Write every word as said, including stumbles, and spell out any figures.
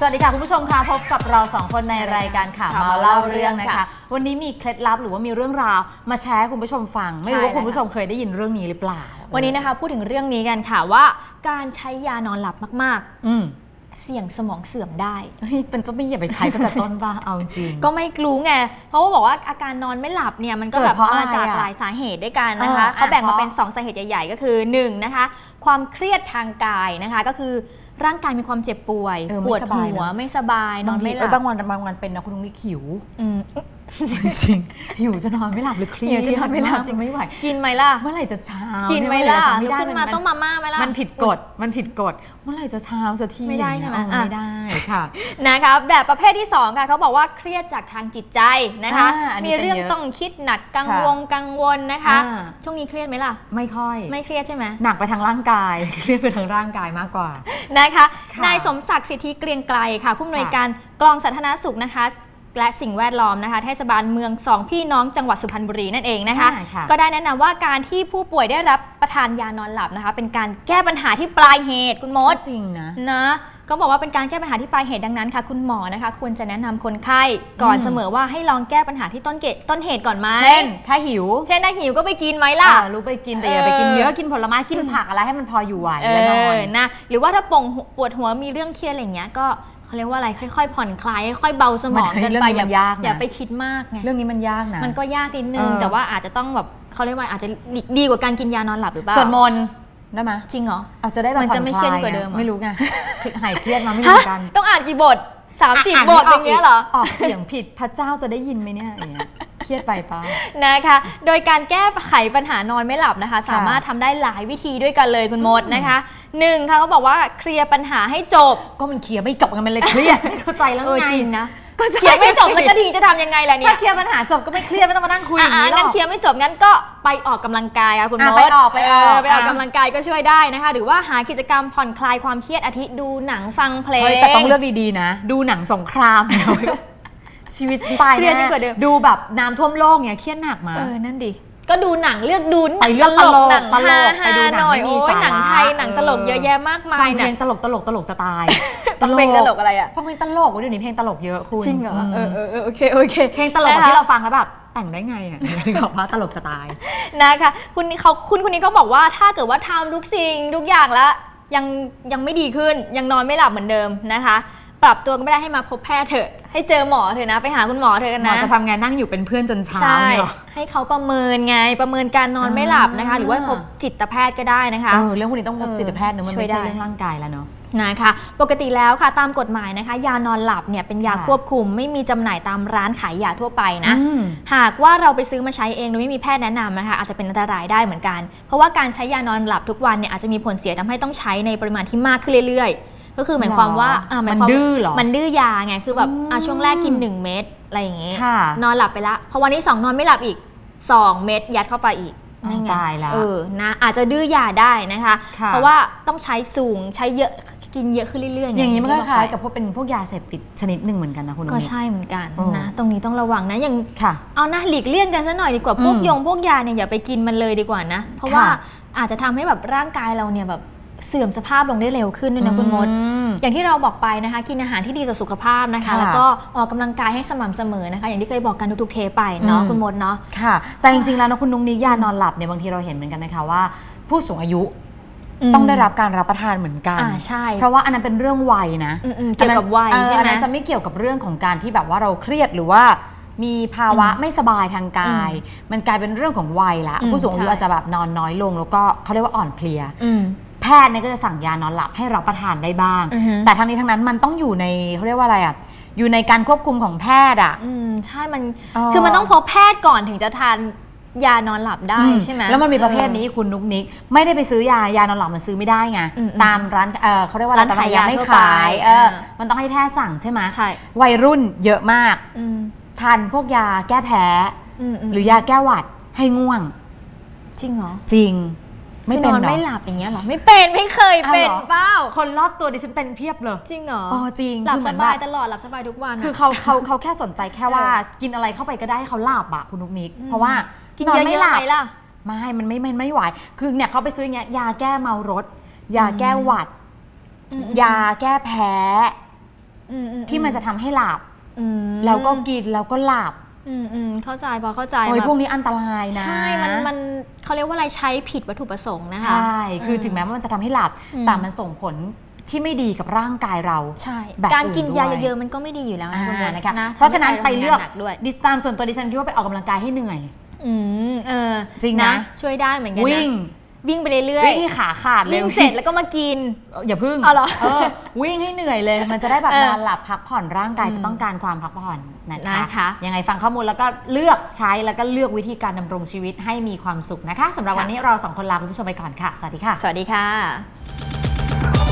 วัสดีค่ะคุณผู้ชมค่ะพบกับเราสองคนในรายการข่าวเมาเล่าเรื่องนะคะวันนี้มีเคล็ดลับหรือว่ามีเรื่องราวมาแชร์ให้คุณผู้ชมฟังไม่รู้ว่าคุณผู้ชมเคยได้ยินเรื่องนี้หรือเปล่าวันนี้นะคะพูดถึงเรื่องนี้กันค่ะว่าการใช้ยานอนหลับมากๆอืเสี่ยงสมองเสื่อมได้เป็นต้นไม่อย่าไปใช้ตั้งแต่ต้นบ้าเอาจริงก็ไม่รู้ไงเพราะว่าบอกว่าอาการนอนไม่หลับเนี่ยมันก็แบบมาจากหลายสาเหตุด้วยกันนะคะเขาแบ่งมาเป็นสองสาเหตุใหญ่ๆก็คือหนึ่งนะคะความเครียดทางกายนะคะก็คือร่างกายมีความเจ็บป่วยปวดหัวไม่สบายนอนไม่หลับบางวันบางวันเป็นนะคุณลุงนี่หิวจริงๆหิวจะนอนไม่หลับหรือเครียดจะนอนไม่หลับจริงไม่ไหวกินไหมล่ะเมื่อไหร่จะเช้ากินไหมล่ะลุกขึ้นมาต้องมาม่าไหมล่ะมันผิดกฎมันผิดกฎเมื่อไหร่จะเช้าสักทีไม่ได้ใช่ไหมไม่ได้ค่ะนะคะแบบประเภทที่สองค่ะเขาบอกว่าเครียดจากทางจิตใจนะคะมีเรื่องต้องคิดหนักกังวลกังวลนะคะช่วงนี้เครียดไหมล่ะไม่ค่อยไม่เครียดใช่ไหมหนักไปทางร่างกายเครียดไปทางร่างกายมากกว่านะคะนายสมศักดิ์สิทธิเกรียงไกรค่ะผู้อำนวยการกองสาธารณสุขนะคะและสิ่งแวดล้อมนะคะเทศบาลเมืองสองพี่น้องจังหวัดสุพรรณบุรีนั่นเองนะคะก็ได้แนะนำว่าการที่ผู้ป่วยได้รับประทานยานอนหลับนะคะเป็นการแก้ปัญหาที่ปลายเหตุคุณมดจริงนะนะก็บอกว่าเป็นการแก้ปัญหาที่ปลายเหตุดังนั้นค่ะคุณหมอนะคะควรจะแนะนำคนไข้ก่อนเสมอว่าให้ลองแก้ปัญหาที่ต้นเกตต้นเหตุก่อนไหมเช่นถ้าหิวเช่นถ้าหิวก็ไปกินไหมล่ะรู้ไปกินแต่อย่าไปกินเยอะกินผลไม้กินผักอะไรให้มันพออยู่ไหวและนอนนะหรือว่าถ้าปวดปวดหัวมีเรื่องเครียดอะไรอย่างเงี้ยก็เขาเรียกว่าอะไรค่อยๆผ่อนคลายค่อยๆเบาสมองกันไปอย่าอย่าไปคิดมากไงเรื่องนี้มันยากนะมันก็ยากนิดนึงแต่ว่าอาจจะต้องแบบเขาเรียกว่าอาจจะดีกว่าการกินยานอนหลับหรือเปล่าสวดมนต์ได้ไหมจริงเหรออาจจะได้แบบมันจะไม่เครียดกว่าเดิมไม่รู้ไงหายเครียดมาไม่รู้กันต้องอ่านกี่บทสามสิบบทอย่างเงี้ยเหรอออกเสียงผิดพระเจ้าจะได้ยินไหมเนี่ยอย่างเงี้ยเครียดไปป่ะนะคะโดยการแก้ไขปัญหานอนไม่หลับนะคะสามารถทำได้หลายวิธีด้วยกันเลยคุณมดนะคะหนึ่งค่ะเขาบอกว่าเคลียร์ปัญหาให้จบก็มันเคลียร์ไม่จบกันมันเลยเครียดไม่เข้าใจแล้วไงจริงนะเคลียร์ไม่จบสักทีจะทำยังไงล่ะเนี่ยถ้าเคลียร์ปัญหาจบก็ไม่เครียดไม่ต้องมานั่งคุยอย่างนี้หรอกงั้นเคลียร์ไม่จบงั้นก็ไปออกกำลังกายค่ะคุณมดไปออกไปออกไปออกกำลังกายก็ช่วยได้นะคะหรือว่าหากิจกรรมผ่อนคลายความเครียดอาทิดูหนังฟังเพลงแต่ต้องเลือกดีๆนะดูหนังสงครามชีวิตตายแน่ดูแบบน้ำท่วมโลกเนี่ยเครียดหนักมาเออนั่นดิก็ดูหนังเลือกดูไปเรื่องตลกหนังฮาฮาหน่อยโอ้ยหนังไทยหนังตลกเยอะแยะมากมายฟังเพลงตลกตลกตลกจะตายเพลงตลกอะไรอ่ะฟังเพลงตลกเดี๋ยวนี้เพลงตลกเยอะคุณจริงเหรอเออเออโอเคโอเคเพลงตลกที่เราฟังแล้วแบบแต่งได้ไงอ่ะที่บอกว่าตลกจะตายนะคะคุณเขาคุณคนนี้ก็บอกว่าถ้าเกิดว่าทำทุกสิ่งทุกอย่างแล้วยังยังไม่ดีขึ้นยังนอนไม่หลับเหมือนเดิมนะคะปรับตัวก็ไม่ได้ให้มาพบแพทย์เถอะให้เจอหมอเถอะนะไปหาคุณหมอเถอะกันนะหมอจะทำงานนั่งอยู่เป็นเพื่อนจนเช้าเนี่ยให้เขาประเมินไงประเมินการนอนไม่หลับนะคะหรือว่าพบจิตแพทย์ก็ได้นะคะเออเรื่องพวกนี้ต้องพบจิตแพทย์เนอะมันไม่ใช่เรื่องร่างกายแล้วเนาะนะคะปกติแล้วค่ะตามกฎหมายนะคะยานอนหลับเนี่ยเป็นยาควบคุมไม่มีจำหน่ายตามร้านขายยาทั่วไปนะหากว่าเราไปซื้อมาใช้เองโดยไม่มีแพทย์แนะนำนะคะอาจจะเป็นอันตรายได้เหมือนกันเพราะว่าการใช้ยานอนหลับทุกวันเนี่ยอาจจะมีผลเสียทำให้ต้องใช้ในปริมาณที่มากขึ้นเรื่อยๆก็คือหมายความว่ามันดื้อหรอมันดื้อยาไงคือแบบช่วงแรกกินหนึ่งเม็ดอะไรอย่างเงี้ยนอนหลับไปละพอวันที่สองนอนไม่หลับอีกสองเม็ดยัดเข้าไปอีกตายแล้วเออนะอาจจะดื้อยาได้นะคะเพราะว่าต้องใช้สูงใช้เยอะกินเยอะขึ้นเรื่อยๆอย่างนี้มันก็คล้ายกับพวกเป็นพวกยาเสพติดชนิดหนึ่งเหมือนกันนะคุณก็ใช่เหมือนกันนะตรงนี้ต้องระวังนะอย่างเอานะหลีกเลี่ยงกันซะหน่อยดีกว่าพวกยงพวกยาเนี่ยอย่าไปกินมันเลยดีกว่านะเพราะว่าอาจจะทำให้แบบร่างกายเราเนี่ยแบบเสื่อมสภาพลงได้เร็วขึ้นด้วยนะคุณมดอย่างที่เราบอกไปนะคะกินอาหารที่ดีต่อสุขภาพนะคะแล้วก็ออกกำลังกายให้สม่ำเสมอนะคะอย่างที่เคยบอกกันทุกๆเทปไปเนาะคุณมดเนาะค่ะแต่จริงๆแล้วนะคุณนุ้งนิ้ยานอนหลับเนี่ยบางทีเราเห็นเหมือนกันนะคะว่าผู้สูงอายุต้องได้รับการรับประทานเหมือนกันใช่เพราะว่าอันนั้นเป็นเรื่องวัยนะเกี่ยวกับวัยใช่ไหมอันนั้นจะไม่เกี่ยวกับเรื่องของการที่แบบว่าเราเครียดหรือว่ามีภาวะไม่สบายทางกายมันกลายเป็นเรื่องของวัยละผู้สูงอายุอาจจะแบบนอนน้อยลงแล้วก็เขาเรียกว่าอ่อนเพลียแพทย์เนี่ยก็จะสั่งยานอนหลับให้รับประทานได้บ้างแต่ทั้งนี้ทั้งนั้นมันต้องอยู่ในเขาเรียกว่าอะไรอ่ะอยู่ในการควบคุมของแพทย์อ่ะอืมใช่มันคือมันต้องพบแพทย์ก่อนถึงจะทานยานอนหลับได้ใช่ไหมแล้วมันมีประเภทนี้คุณนุ๊กนิกไม่ได้ไปซื้อยายานอนหลับมันซื้อไม่ได้ไงตามร้านเออเขาเรียกว่าร้านขายยาไม่ขายเออมันต้องให้แพทย์สั่งใช่ไหมใช่วัยรุ่นเยอะมากทานพวกยาแก้แพ้หรือยาแก้หวัดให้ง่วงจริงเหรอจริงไม่เป็นไม่หลับอย่างเงี้ยหรอไม่เป็นไม่เคยเป็นเปล่าคนรอบตัวดิฉันเป็นเพียบเลยจริงเหรออ๋อจริงหลับสบายตลอดหลับสบายทุกวันคือเขาเขาเขาแค่สนใจแค่ว่ากินอะไรเข้าไปก็ได้ให้เขาหลับอะคุณนุ๊กนิกเพราะว่ากินเยอะๆไหมล่ะไม่มันไม่มันไม่ไหวคือเนี่ยเขาไปซื้อเงี้ยยาแก้เมารถยาแก้หวัดยาแก้แพ้ที่มันจะทำให้หลับแล้วก็กินแล้วก็หลับอืมอืมเข้าใจพอเข้าใจโอ้ยพวกนี้อันตรายนะใช่มันมันเขาเรียกว่าอะไรใช้ผิดวัตถุประสงค์นะคะใช่คือถึงแม้ว่ามันจะทำให้หลับแต่มันส่งผลที่ไม่ดีกับร่างกายเราใช่การกินยาเยอะๆมันก็ไม่ดีอยู่แล้วนะคะเพราะฉะนั้นไปเลือกดิสตามส่วนตัวดิฉันคิดว่าไปออกกำลังกายให้เหนื่อยอืมเออจริงนะช่วยได้เหมือนกันนะวิ่งวิ่งไปเรื่อยๆวิ่งให้ขาขาดเลยวิ่งเสร็จแล้วก็มากินอย่าพึ่งอ๋อเหรอวิ่งให้เหนื่อยเลยมันจะได้แบบนอนหลับพักผ่อนร่างกายจะต้องการความพักผ่อนนะคะยังไงฟังข้อมูลแล้วก็เลือกใช้แล้วก็เลือกวิธีการดำรงชีวิตให้มีความสุขนะคะสำหรับวันนี้เราสองคนลาคุณผู้ชมไปก่อนค่ะสวัสดีค่ะสวัสดีค่ะ